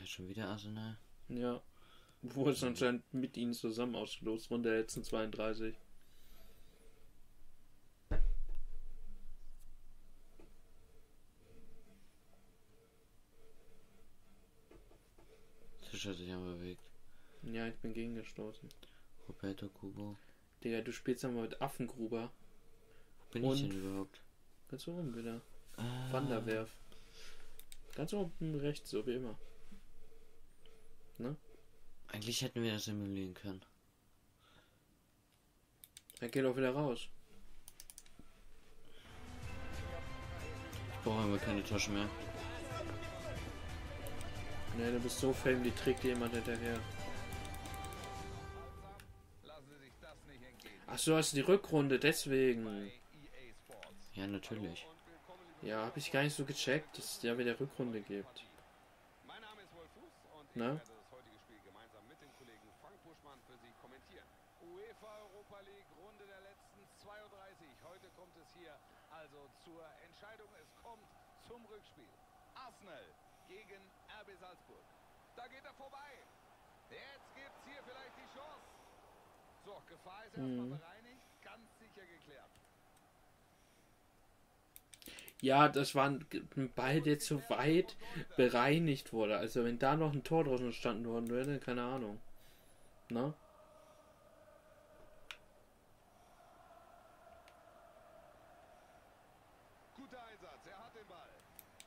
schon wieder Arsenal? Ja. Wurde es anscheinend mit ihnen zusammen ausgelost, Runde der letzten 32. Tisch hat sich aber bewegt. Ja, ich bin gegengestoßen. Roberto Kubo. Digga, du spielst ja mal mit Affengruber. Wo bin ich denn überhaupt? Ganz oben wieder. Wanderwerf. Ganz oben rechts, so wie immer. Ne? Eigentlich hätten wir das simulieren können. Er geht auch wieder raus. Ich brauche immer keine Tasche mehr. Ne, du bist so fame, die trägt dir jemand hinterher. Ach so, hast du die Rückrunde, deswegen. Ja, natürlich. Ja, habe ich gar nicht so gecheckt, dass es ja wieder Rückrunde gibt. Na? UEFA Europa League Runde der letzten 32. Heute kommt es hier also zur Entscheidung. Es kommt zum Rückspiel. Arsenal gegen RB Salzburg. Da geht er vorbei. Jetzt gibt's hier vielleicht die Chance. So, Gefahr ist erstmal bereinigt. Ganz sicher geklärt. Ja, das war ein Ball, der zu weit bereinigt wurde. Also wenn da noch ein Tor draus entstanden worden wäre, keine Ahnung. Na? Guter Einsatz, er hat den Ball.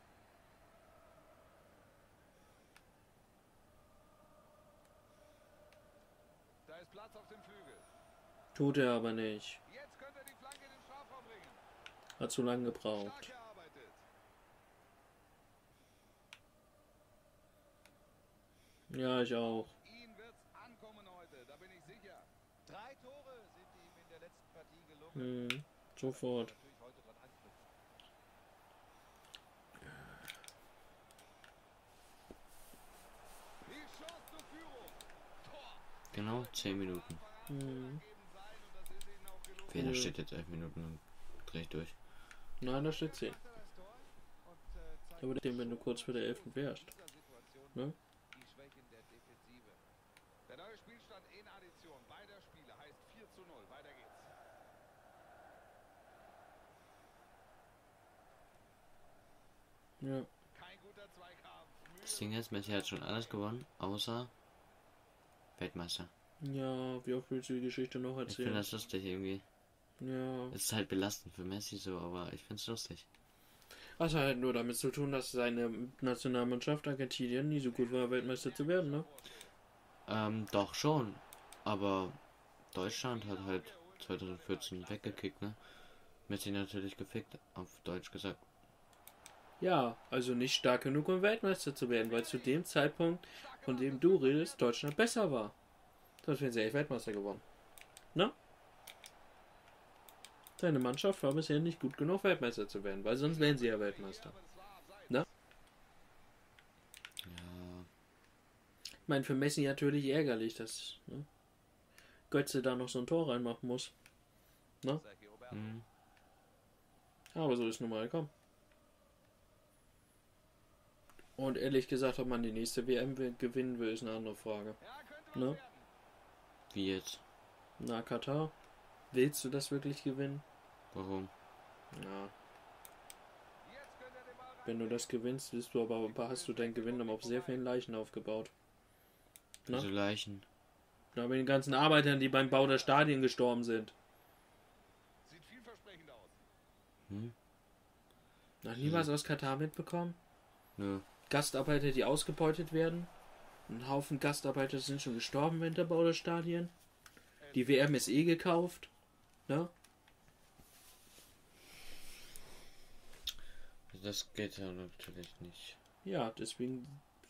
Da ist Platz auf dem Flügel. Tut er aber nicht. Jetzt könnte er die Flanke in den Strafraum bringen. Hat zu lange gebraucht. Stark gearbeitet. Ja, ich auch. Ihn wird's ankommen heute, da bin ich sicher. 3 Tore sind ihm in der letzten Partie gelungen. Sofort. Natürlich heute dran anknüpfen. Die Chance zur Führung. Tor. Genau, 10 Minuten. Wer steht jetzt 11 Minuten und dreht durch. Nein, da steht 10. Aber dem, wenn du kurz vor der 11. wärst. Ne? Die Schwächen der Defensive. Der neue Spielstand in Addition beider Spiele heißt 4:0. Weiter geht's. Ja. Kein guter Zweikampf. Das Ding ist, Messi hat schon alles gewonnen, außer Weltmeister. Ja, wie oft willst du die Geschichte noch Ich finde erzählen? das lustig irgendwie. Ja. Es ist halt belastend für Messi so, aber ich finde es lustig. Das hat halt nur damit zu tun, dass seine Nationalmannschaft Argentinien nie so gut war, Weltmeister zu werden, ne? Doch schon. Aber Deutschland hat halt 2014 weggekickt, ne? Messi natürlich gefickt, auf Deutsch gesagt. Ja, also nicht stark genug, um Weltmeister zu werden, weil zu dem Zeitpunkt, von dem du redest, Deutschland besser war. Sonst wären sie echt Weltmeister geworden. Ne? Seine Mannschaft war bisher nicht gut genug, Weltmeister zu werden, weil sonst wären sie ja Weltmeister. Ne? Ja, Ich meine, für Messi natürlich ärgerlich, dass Götze da noch so ein Tor reinmachen muss. Ne? Aber so ist nun mal gekommen. Und ehrlich gesagt, ob man die nächste WM gewinnen will, ist eine andere Frage. Ne? wie jetzt? Na, Katar, willst du das wirklich gewinnen? Warum? Ja. Wenn du das gewinnst, hast du dein Gewinn aber auf sehr vielen Leichen aufgebaut. Ne? Diese Leichen. Ja, mit den ganzen Arbeitern, die beim Bau der Stadien gestorben sind. Sieht vielversprechend aus. Noch nie was aus Katar mitbekommen? Nö. Gastarbeiter, die ausgebeutet werden. Ein Haufen Gastarbeiter sind schon gestorben während der Bau der Stadien. Die WM ist eh gekauft. Ne? Das geht ja natürlich nicht. Ja, deswegen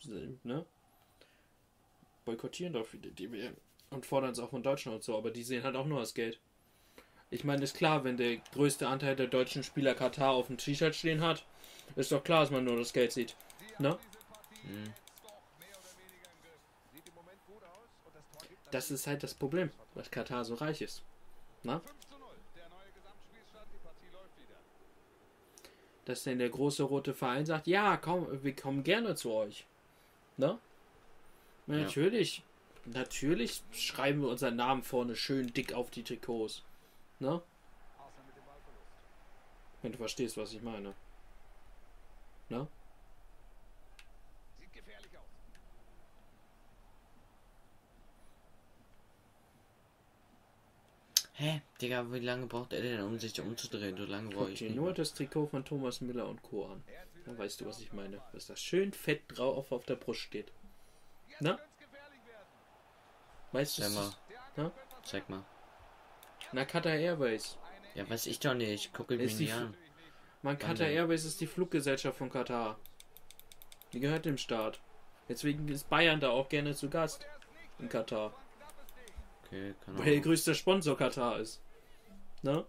boykottieren doch viele die WM. Und fordern es auch von Deutschland und so, aber die sehen halt auch nur das Geld. Ich meine, ist klar, wenn der größte Anteil der deutschen Spieler Katar auf dem T-Shirt stehen hat, ist doch klar, dass man nur das Geld sieht. Ne? Das ist halt das Problem, dass Katar so reich ist. Na? 5:0. Der neue Gesamtspielstand, die Partie läuft wieder. Dass denn der große rote Verein sagt, ja, komm, wir kommen gerne zu euch. Ne? Natürlich. Natürlich schreiben wir unseren Namen vorne schön dick auf die Trikots. Ne? Arsenal mit dem Ballverlust. Wenn du verstehst, was ich meine. Ne? Sieht gefährlich aus. Hä? Digga, wie lange braucht er denn, um sich umzudrehen? So lange brauche Guck ich dir nicht. nur Mehr. das Trikot von Thomas Müller und Co. an. Dann weißt du, was ich meine. Dass das schön fett drauf auf der Brust steht. Jetzt Na? könnte es gefährlich werden. Weißt du, Sag mal. Der Ja? Angriff wird was Zeig mal. na, Qatar Airways. Ja, weiß ich doch nicht. Gucke ich Ist mir die nicht an. Man, Qatar denn? Airways ist die Fluggesellschaft von Katar. Die gehört dem Staat. Deswegen ist Bayern da auch gerne zu Gast. In Katar. Okay, kann Weil der auch. größte Sponsor Katar ist. Ne?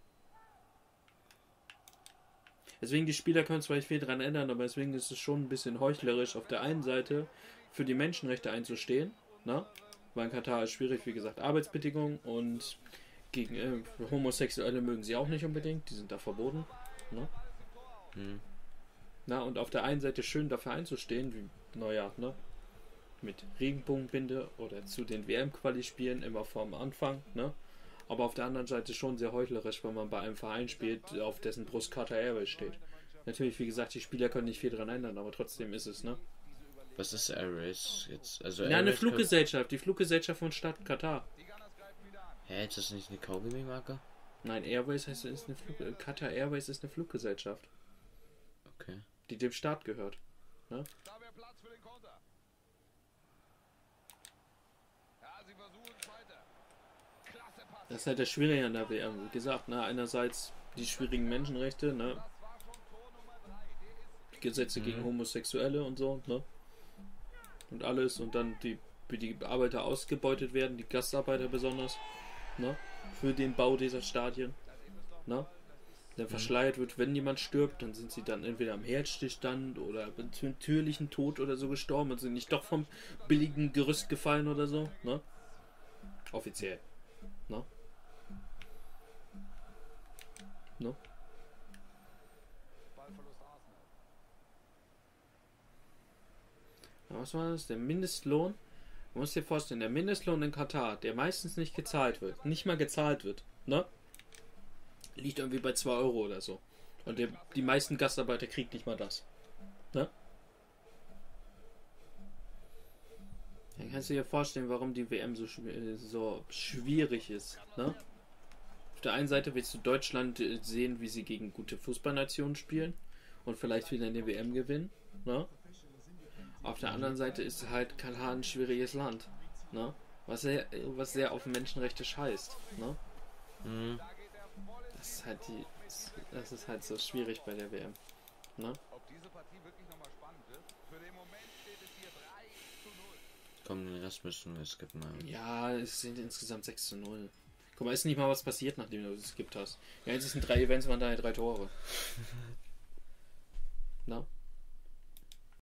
Deswegen, die Spieler können zwar nicht viel dran ändern, aber deswegen ist es schon ein bisschen heuchlerisch, auf der einen Seite für die Menschenrechte einzustehen. Ne? Weil in Katar ist schwierig, wie gesagt, Arbeitsbedingungen und gegen Homosexuelle mögen sie auch nicht unbedingt, die sind da verboten. Ne? Hm. Na, und auf der einen Seite schön dafür einzustehen, wie, naja, ne? Mit Regenbogenbinde oder zu den WM-Quali-Spielen immer vorm Anfang, ne? Aber auf der anderen Seite schon sehr heuchlerisch, wenn man bei einem Verein spielt, auf dessen Brust Qatar Airways steht. Natürlich, wie gesagt, die Spieler können nicht viel dran ändern, aber trotzdem ist es, ne? Was ist Airways jetzt? Also Ja, eine Airways Fluggesellschaft, die Fluggesellschaft von Stadt Katar. Hä, ist das nicht eine Kaugummi-Marke? Nein, Airways heißt, ist eine Qatar Airways ist eine Fluggesellschaft, Okay. die dem Staat gehört. Da wäre Platz für den Konter. Ja, sie versuchen es weiter. Klasse Pass. Das ist halt das Schwierige an der WM. Wie gesagt, ne, einerseits die schwierigen Menschenrechte, ne, Das war schon Tor Nummer 3. Der ist Gesetze gegen Homosexuelle und so, ne? Und alles und dann wie die Arbeiter ausgebeutet werden, die Gastarbeiter besonders, ne? Für den Bau dieser Stadien, ne? Dann verschleiert wird, wenn jemand stirbt, dann sind sie dann entweder am Herzstillstand oder mit natürlichen Tod oder so gestorben und sind nicht doch vom billigen Gerüst gefallen oder so, ne? Offiziell, ne? Ne? Ballverlust Arsenal. Ja, was war das? Der Mindestlohn? Du musst dir vorstellen, der Mindestlohn in Katar, der meistens nicht gezahlt wird, nicht mal gezahlt wird, ne? Liegt irgendwie bei 2 Euro oder so. Und die meisten Gastarbeiter kriegen nicht mal das. Ne? Dann kannst du dir vorstellen, warum die WM so schwierig ist. Ne? Auf der einen Seite willst du Deutschland sehen, wie sie gegen gute Fußballnationen spielen und vielleicht wieder eine WM gewinnen. Ne? Auf der anderen Seite ist halt Katar ein schwieriges Land. Ne? Was sehr auf Menschenrechte scheißt. Ne? Hm. Das ist halt so schwierig bei der WM. Ne? Ob diese Partie wirklich nochmal spannend wird? Für den Moment steht es hier 3:0. Komm, den Rest müssen wir skippen. Ja, es sind insgesamt 6:0. Guck mal, ist nicht mal was passiert, nachdem du es skippt hast. Ja, jetzt sind 3 Events, waren daher 3 Tore. Na?